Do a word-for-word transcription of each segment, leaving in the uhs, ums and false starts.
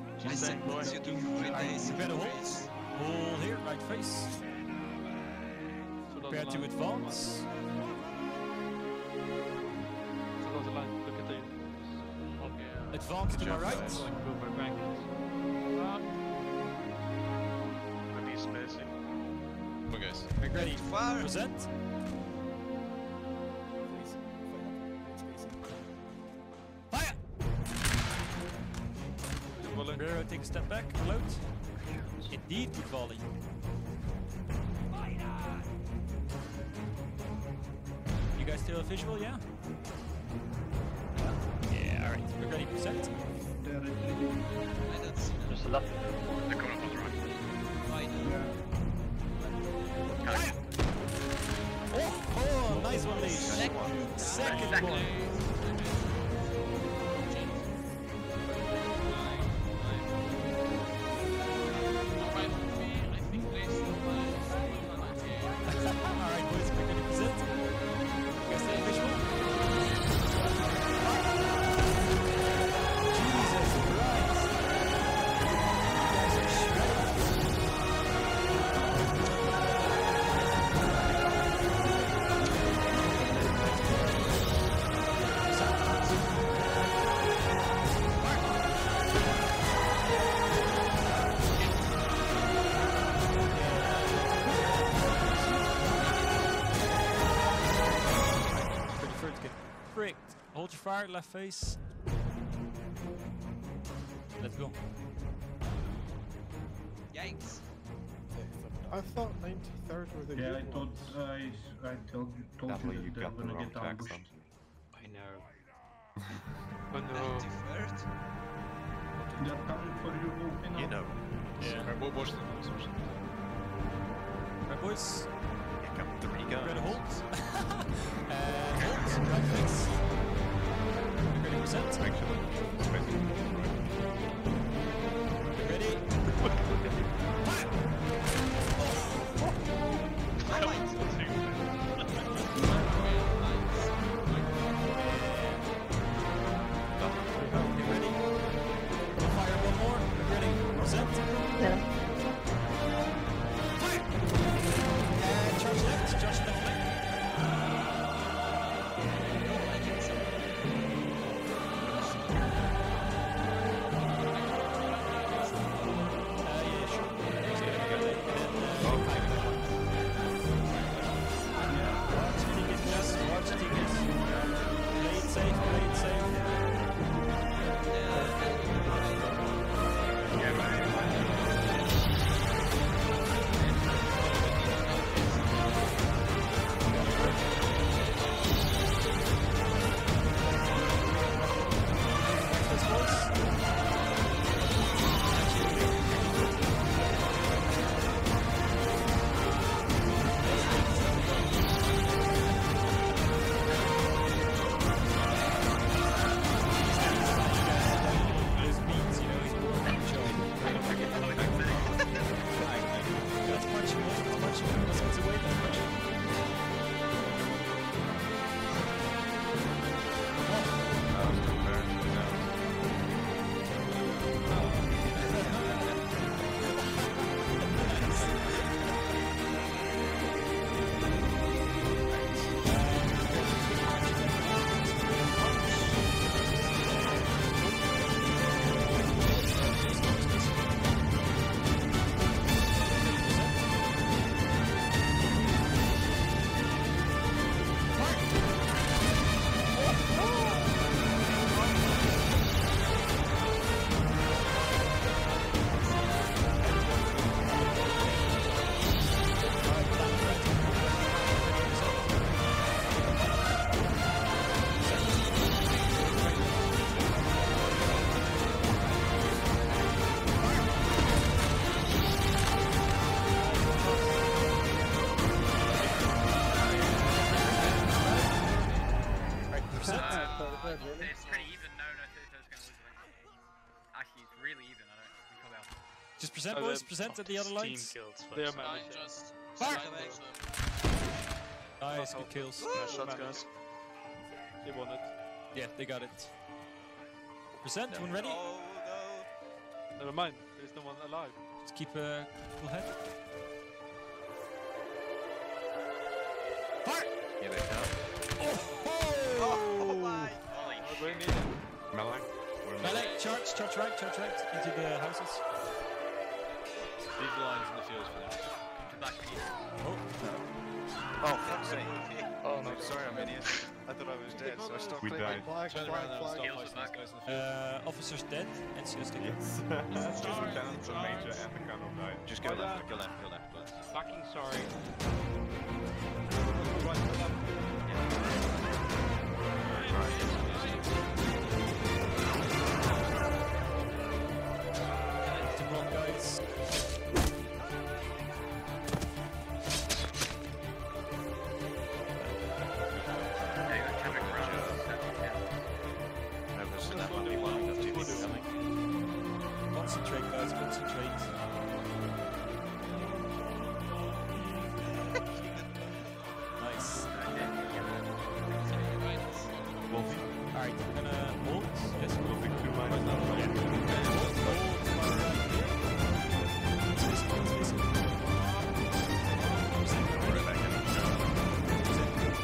I said you do three days. Prepare to hold. Hold here, right face. Prepare to advance. Advance to my right. Okay, guys. We're ready. Fire. Present. Fire! Rear, take a step back. Reload. Indeed, good volley. You guys still have visual, yeah? Yeah, alright. We're ready. Present. I don't see them. Just a left. They're coming up on the right. Right. Fire! Oh, oh, nice one, Lee. Second. Second Second. one. Alright, boys, we're gonna present. You guys still have visual? Jesus Christ! You guys are shredded. Pretty first get pricked. Hold your fire, left face. Let's go. Yikes. I thought ninety-third were the Yeah, I good thought ones. I I told told That way you you that they're got the gonna wrong get tracks ambushed. on. I know. Oh no. ninety-third. They're coming for you, open You up. know. Yeah. Alright, what watch them? Right, boys. Here come three Ready to guns. hold. And hold. Right face. Ready to present. Actually, expecting right. Ready. Fire! You ready? We'll fire one more. Ready? Present. Yeah. Fire! And charge left. Charge left leg. Uh, yeah, sure. Just gonna go there. And then, uh, watch tickets, just watch tickets. Play it safe, play it safe. This voice. This means, you know, he's more than a joke. That's punching away, that's punching away, that's what's away, that's punching. I was prepared for that. Right, present. It's pretty even. No, no, Thursday's gonna lose it. Actually, it's really even. I don't think I'll be able to. Just present, Oh, boys, they're- present at the other lines. They are I managed. just Fire! away. Nice, good kills. Nice shots, guys. They won it. Yeah, they got it. Present, when ready? Oh no. Never mind, there's no one alive. Just keep a cool head. Fire! Here they come. Oh my! Holy Oh, shit. we need him. Melee. We're Melee, charge, charge right, charge right, into the houses. Leave the lines in the fields for now. Come to back, we need him. Oh, Oh, fuck's sake. Oh no, I'm sorry, I'm an idiot. I thought I was dead, so I stopped We clicking. died. Flag, turn flag, around now and flag. start Heals fighting are these guys in the field. Uh, officer's dead, and C S taken. Yes. Just lieutenant, the major, and the colonel died. Just go Oh, left, yeah. go left, go left, go left. Fucking sorry. To block, guys. Yeah, you got traffic around. No, there's that one, the one, that's two people coming. Concentrate, guys, concentrate. Nice. Wolfie. Alright, we're gonna hold. Yes, Wolfie, two minus now. We're back in the show.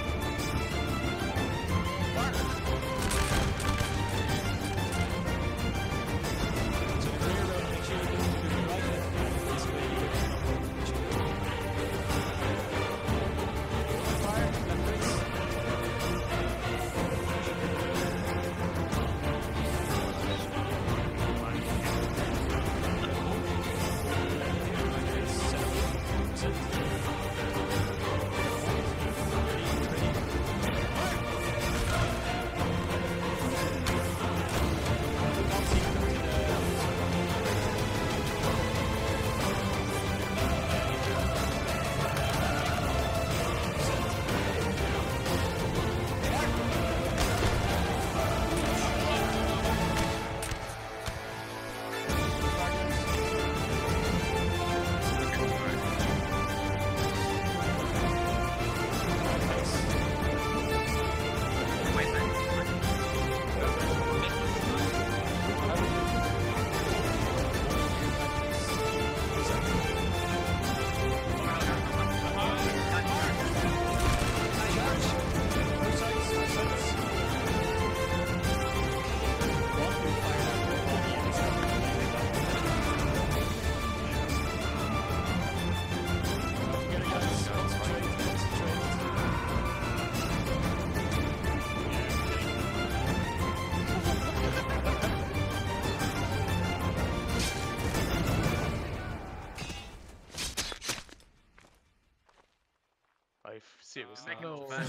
I seriously. Make it No. bad.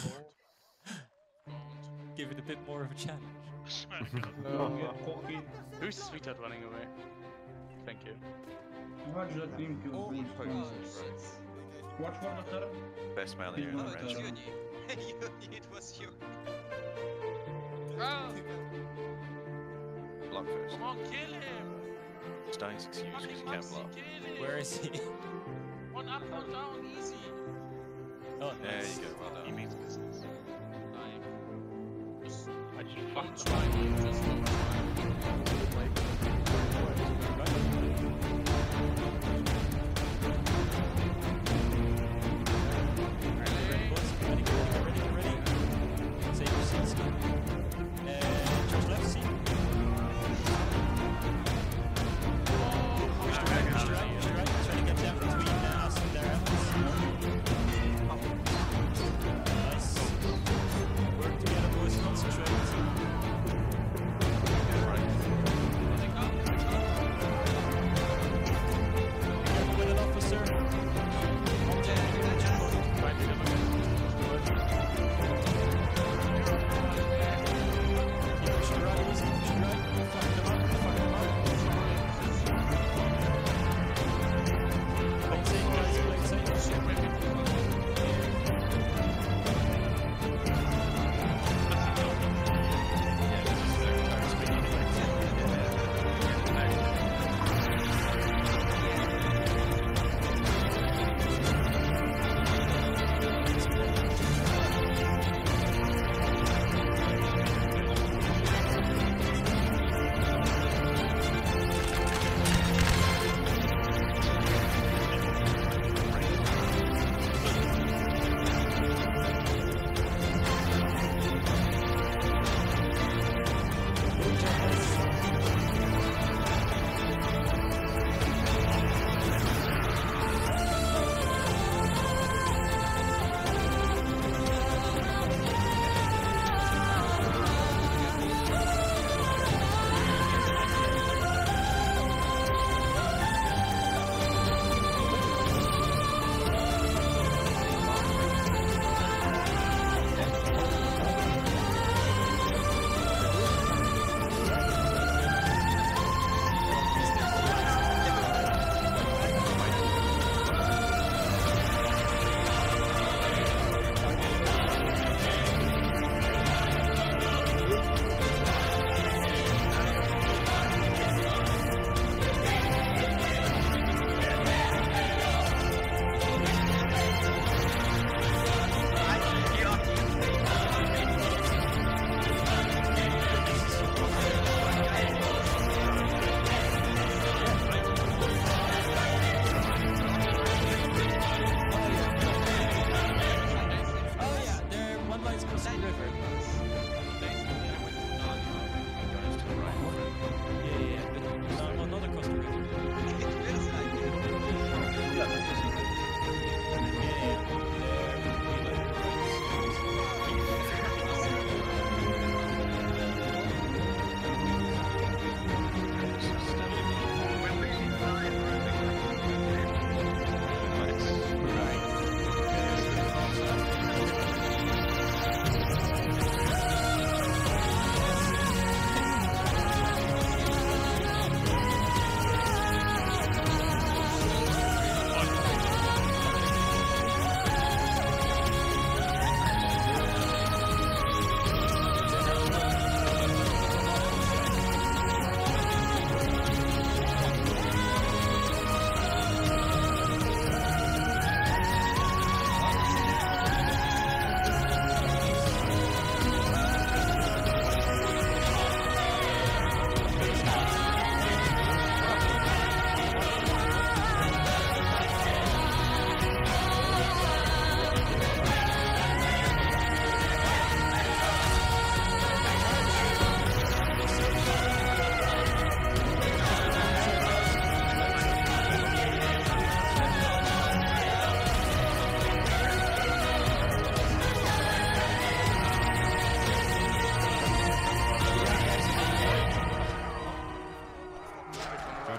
Give it a bit more of a challenge. Who's the sweetheart running away? Thank you. Watch that team kill, Oh, please. oh, please. shit. Watch for the turret. Best melee here in Oh, the it was range. you, Yuni. It was you. Ah! Block first. Come on, kill him! Stone's excuse because you can't block. Where is he? One up, one down, easy. Oh, There nice. you go, well done. He means business. I just fucked trying just Work together, boys. Concentrate.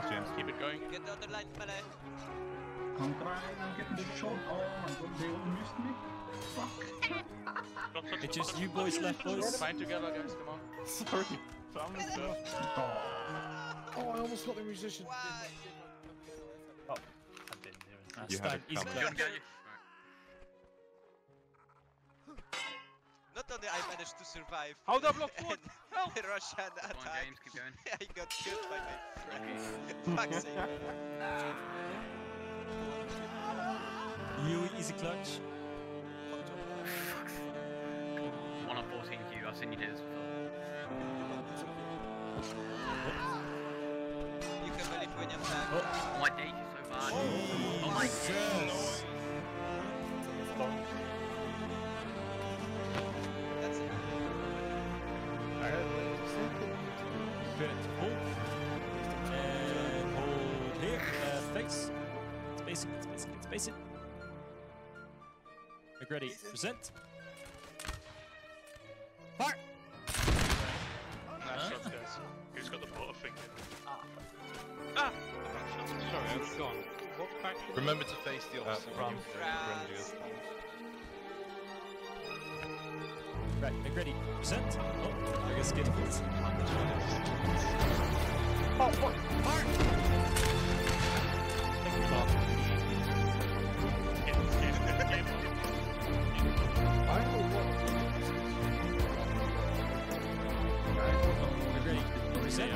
James. Keep it going. Get on the line, melee. I'm trying, I'm getting the shot. Oh my god, they all missed me. Fuck. It's just you boys left, boys. Fight together, guys. Come on. Sorry. Family stuff. Oh, I almost got the musician. Why? Oh, I didn't hear it. Ah, You Stan, had it easy coming. clap. Go, go, you. Not only I managed to survive. How the block forward? and the Russian Come on, attack. James, keep going. I got killed by my friend. Fuck's sake. You easy clutch. one on fourteen Q, I've seen you do this before. You can believe when you attack. Oh. Oh, my D is so bad. Oh, my Jesus. That's it. Good. Hold. And hold here. Uh, face. It's basic, it's basic, it's basic. Make ready. Present. Fire! Nice shot, guys. Who's got the butterfinger? Sorry, I was gone. Remember to face the opposite when you render your Right, make ready. Present. Oh, I guess get it. Oh, fuck. Fire! Thank you, Bob. Get, get, get. I don't know what. Make ready. Present.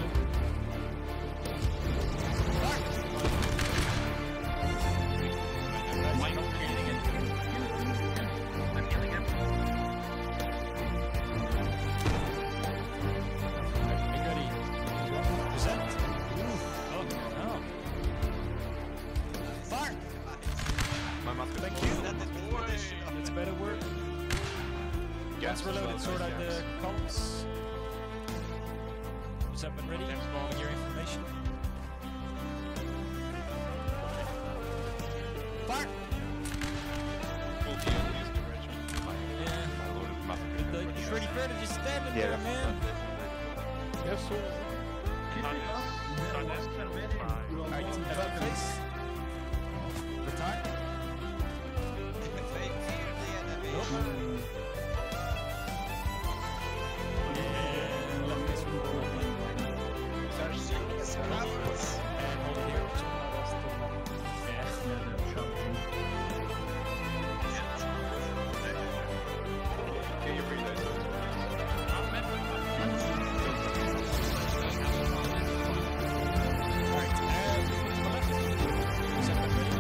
Why not killing it? I'm healing him. Make ready. Present. Oh, no. Fire! My mask. Thank you. That is traditional. That's better work. Gas reloaded, sort out the columns. Is up and ready? Following your information. Fire! Yeah. It's pretty fair to just standing there, man. Yes, sir. Keep it up. They're lost, they're very Alright, well about face. Retire. Fake fear the enemy. Nope. And left face forward. Are serious problems. And hold it here. Yeah. Get your reloads. Alright, and left. Is that ready?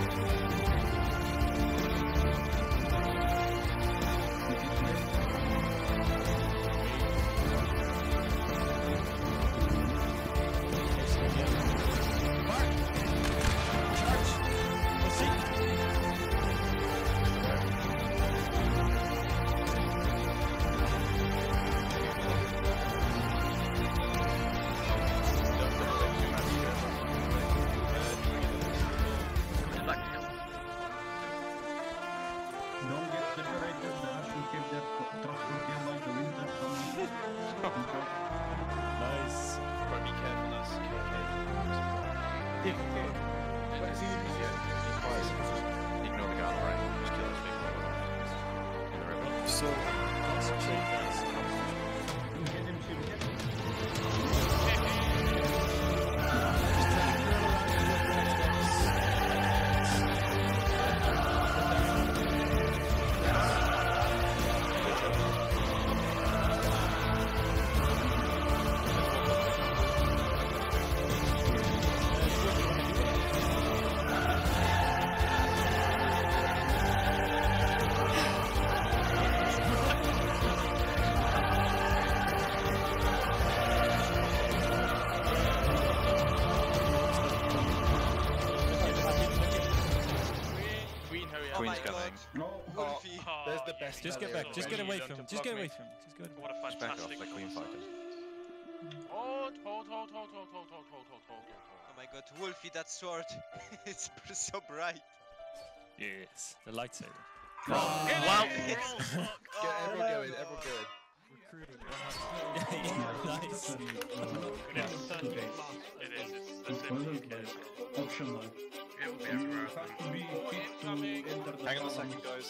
Don't get separated, the Russians keep their transport like the winter coming. Nice. But be careful as Yeah, okay. But is he ignore the guy on the right. Just kill those people. In the river. So, Concentrate, guys. Get him, Sim, get him. Queen, hurry up. Oh my Queen's god. coming. No. Wolfie. Oh, There's the yeah. best. Just get back. Just get away from him. Just get away from him. Just go. What a Just back off, fantastic let Queen fight him. Hold, hold, hold, hold, hold, hold, hold, hold, hold, hold, Oh my god, Wolfie, that sword. It's so bright. Yes. The lightsaber. Wow. Oh, Get everyone going, everyone going. Recruiting. Nice. It is. It is. because it's like optional. It will be You everywhere. have to be fit to enter the Hang on a town. second, guys.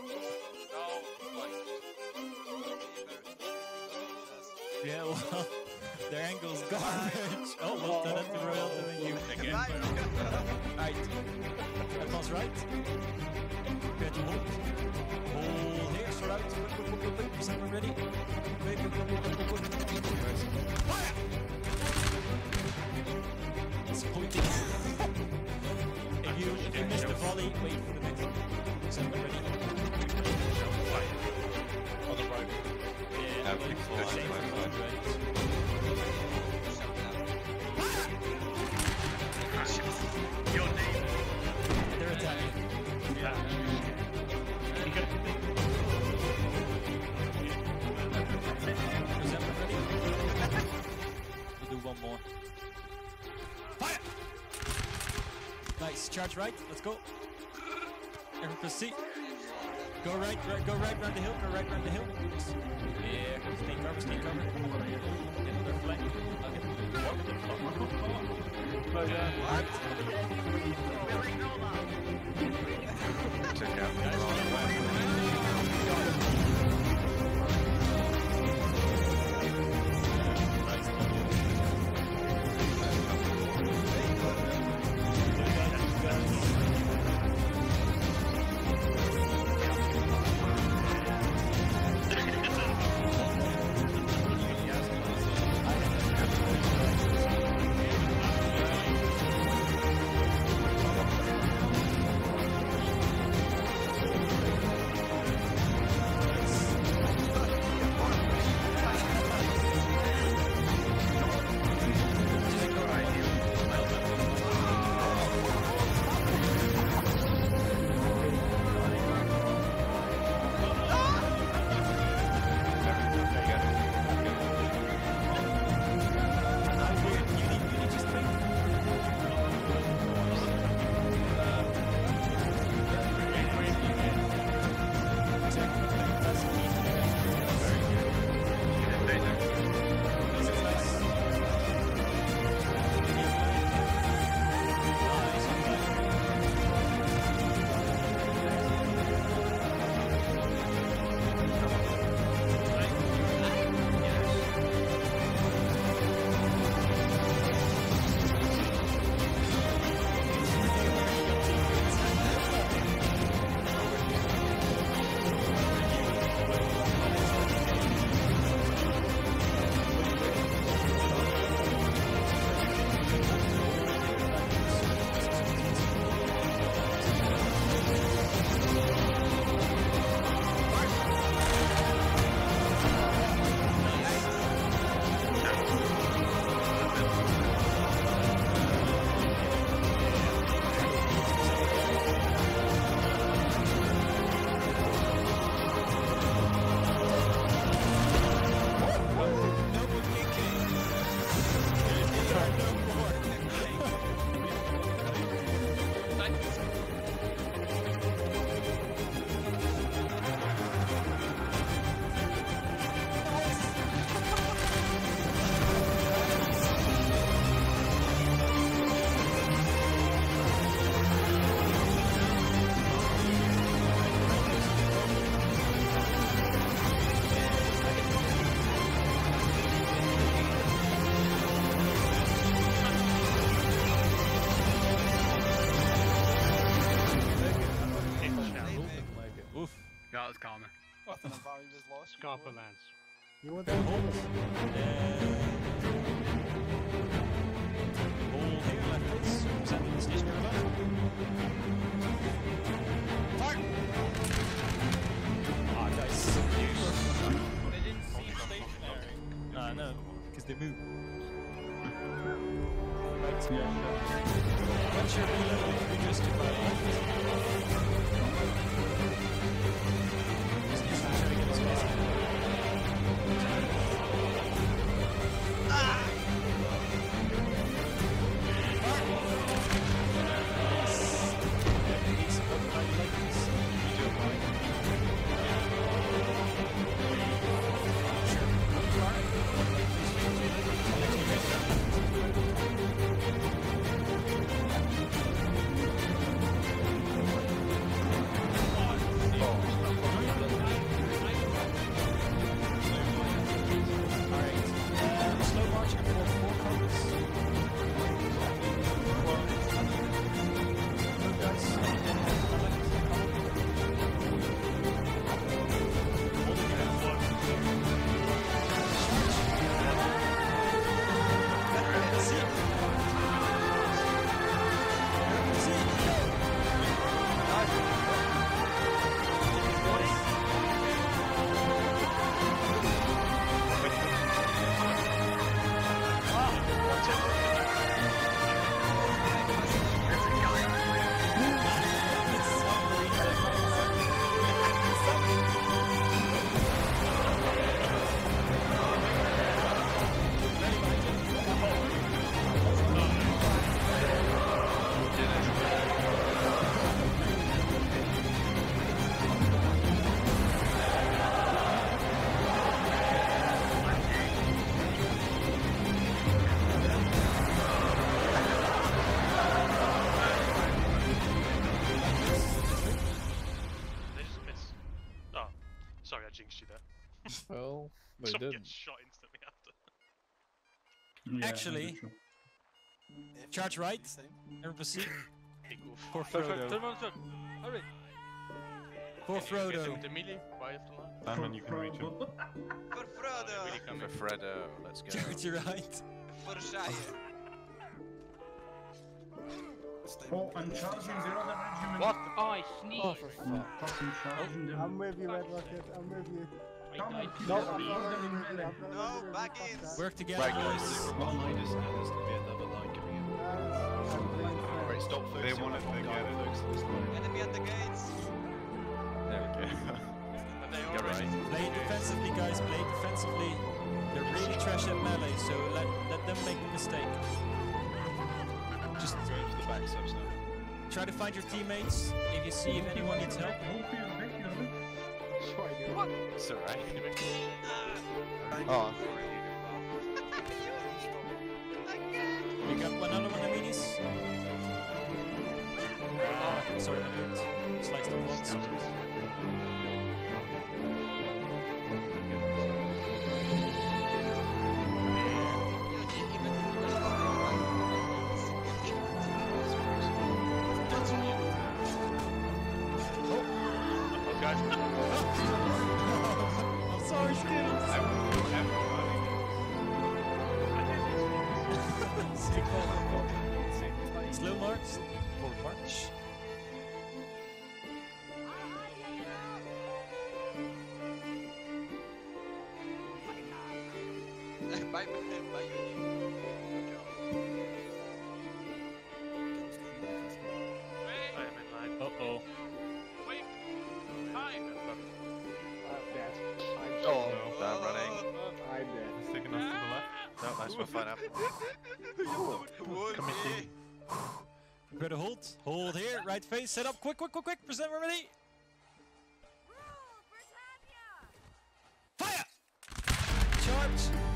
Yeah, well, their angle's garbage. Oh, well done at the Royal doing you again. Right. Advance right. Prepare to hold. Hold here, start out. Quick, quick, quick, quick, quick. Is everyone ready? Quick, quick, quick, quick, quick, quick, quick. Fire! It's pointing. if you, if you miss the volley, wait for the next one. Is everyone ready? On the road. Yeah, Uh, wait people for fly, the safe fly, one, fly. right? Your name. They're attacking. Is everyone ready? We'll do one more. Fire! Nice. Charge right. Let's go. Everyone proceed. Go right, right, go right round the hill. Go right round the hill. Yeah. Stay cover, stay cover. Get another flank. I'll get Alright. Check out the Guys, wrong stand way. Nice. That was karma. Scarpa lands. You want that hold? Hold here, left face. Presenting the stationary line. Fire! Ah, guys. They didn't see stationary. Ah, no, because they move. Right. Once you're reloading, you just do right. Just use the try to get a space. Well, they Someone didn't. gets shot instantly after. Yeah, Actually- I'm sure. Charge right. R F B. Equal. For Perfect. Turn Frodo. on, turn. Hurry. For Frodo. The melee, right after that. Simon, you can reach him. For They're Frodo! really coming. For Freddo, let's go. Charge right. For Shire! Oh, I'm charging the other regiment. What? Oh, I sneezed. Oh, for I'm fuck. fucking charging them. I'm with you, Red Rocket. I'm with you. Come on, I keep No, them I'm not in with you. melee. I'm not No, with you. back Fuck in. that. Work together, Right, guys, boys. the line is there's going to be another line coming in. Right, stop focusing They on want that it, one they guy, get it. focus on this line. Enemy at the gates! There we go. And they Go already. right. Play defensively, guys. Play defensively. They're really trash at melee, so let let them make the mistake. Just Go for the back subs now. try to find your teammates. If you see if anyone needs help. Hold for your back, you know? It's alright. Oh, We got another one of minis. Ah, sorry, I didn't slice the box. Guys, I'm sorry, Skittles. Slow march. Forward march. Bye, bye, bye. I am in line. Uh oh. Wait! Hi! I'm dead. I'm Oh, dead. bad running. I'm dead. Sticking us to the left. No, nice one, fine up. Committee. Better hold. Hold here. Right face. Set up. Quick, quick, quick, quick. Present ready. Fire! Charge.